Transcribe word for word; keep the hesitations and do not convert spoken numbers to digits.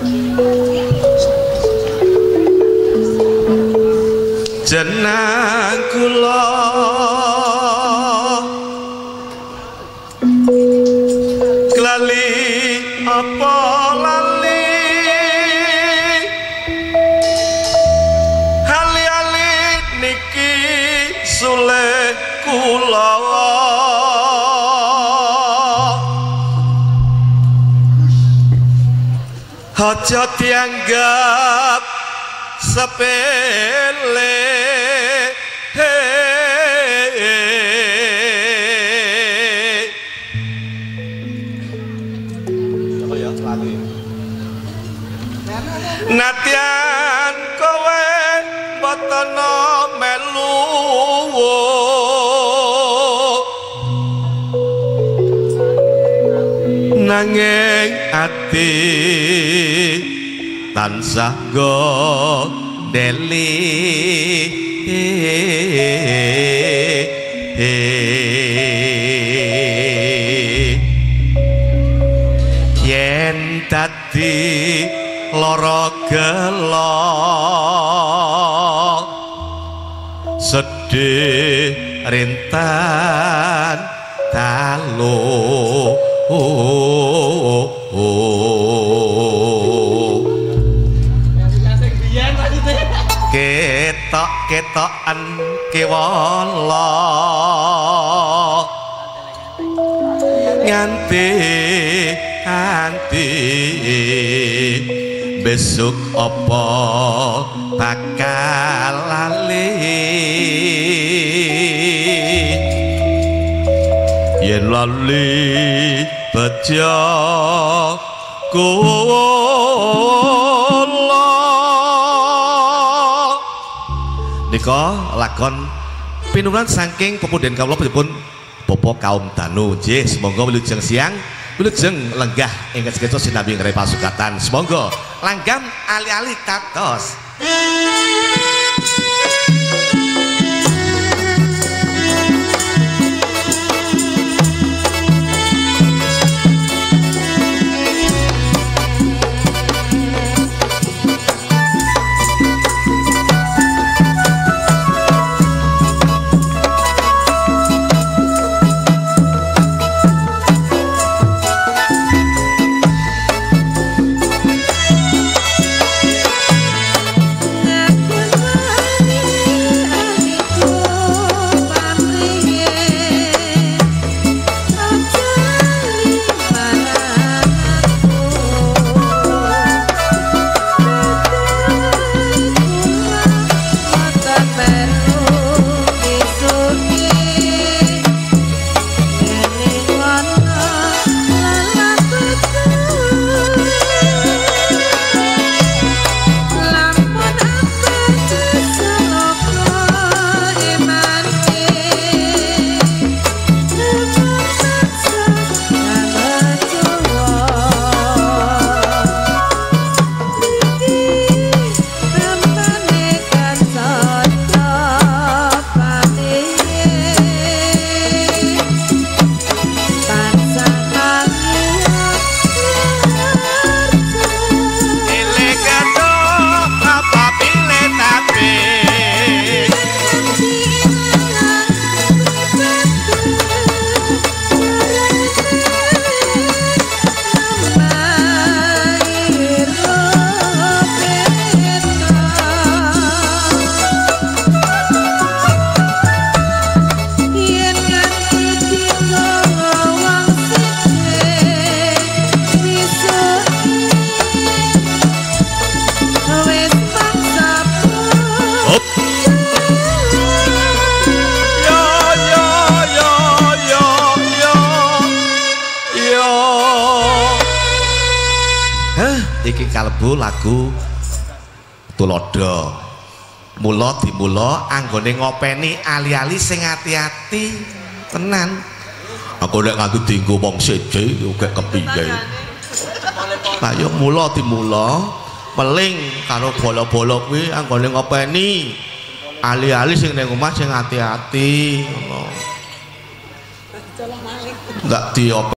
jeneng kula lali apa lali hali-hali niki sule kula aja dianggap sepele Natian kowe botono melu nanging ati tansah gondeli yen dadi lara gelo sedih rintan dalu ketok-ketokan kewala nganti anti besok apa bakal lali yen lali bejo kula nika lakon pinurunan saking pepundhen kawula pripun Bapak kaum Danu nggih semoga wilujeng siang wilujeng lenggah ingkang sekeca sinambi ngrai pasugatan semoga langgam ali-ali katos iki kalbu lagu tulodo mula dimula anggone ngopeni ali-ali sing ati-ati tenan aku nek nganggo dienggo wong seje uga kepiye ayo mula dimula peling karo bola-bola kuwi anggone ngopeni ali-ali sing ning omah sing ati-ati ngono ndak di